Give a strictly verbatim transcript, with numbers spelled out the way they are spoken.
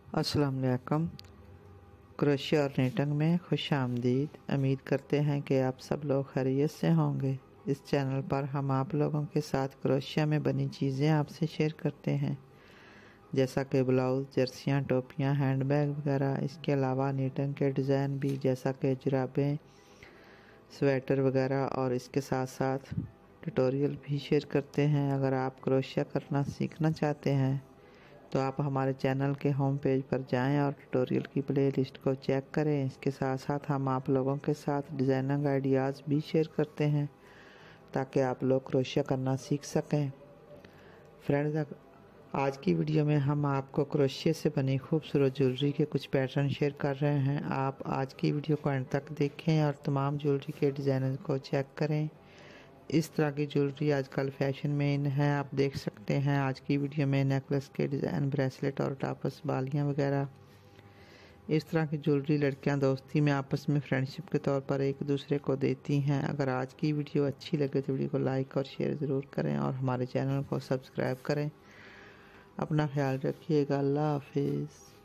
अस्सलाम वालेकुम। क्रोशिया और निटिंग में खुश आमदीद। उम्मीद करते हैं कि आप सब लोग खैरियत से होंगे। इस चैनल पर हम आप लोगों के साथ क्रोशिया में बनी चीज़ें आपसे शेयर करते हैं, जैसा कि ब्लाउज़, जर्सियाँ, टोपियाँ, हैंडबैग वगैरह। इसके अलावा निटिंग के डिज़ाइन भी, जैसा कि जुराबें, स्वेटर वगैरह, और इसके साथ साथ ट्यूटोरियल भी शेयर करते हैं। अगर आप क्रोशिया करना सीखना चाहते हैं तो आप हमारे चैनल के होम पेज पर जाएं और ट्यूटोरियल की प्लेलिस्ट को चेक करें। इसके साथ साथ हम आप लोगों के साथ डिज़ाइनिंग आइडियाज़ भी शेयर करते हैं ताकि आप लोग क्रोशिया करना सीख सकें। फ्रेंड्स, आज की वीडियो में हम आपको क्रोशिया से बनी खूबसूरत ज्वेलरी के कुछ पैटर्न शेयर कर रहे हैं। आप आज की वीडियो को अंत तक देखें और तमाम ज्वेलरी के डिज़ाइन को चेक करें। इस तरह की ज्वेलरी आजकल फैशन में इन है। आप देख सकते हैं आज की वीडियो में नेकलेस के डिज़ाइन, ब्रेसलेट और टापस, बालियां वगैरह। इस तरह की ज्वेलरी लड़कियां दोस्ती में आपस में फ्रेंडशिप के तौर पर एक दूसरे को देती हैं। अगर आज की वीडियो अच्छी लगे तो वीडियो को लाइक और शेयर ज़रूर करें और हमारे चैनल को सब्सक्राइब करें। अपना ख्याल रखिएगा। अल्लाह हाफिज़।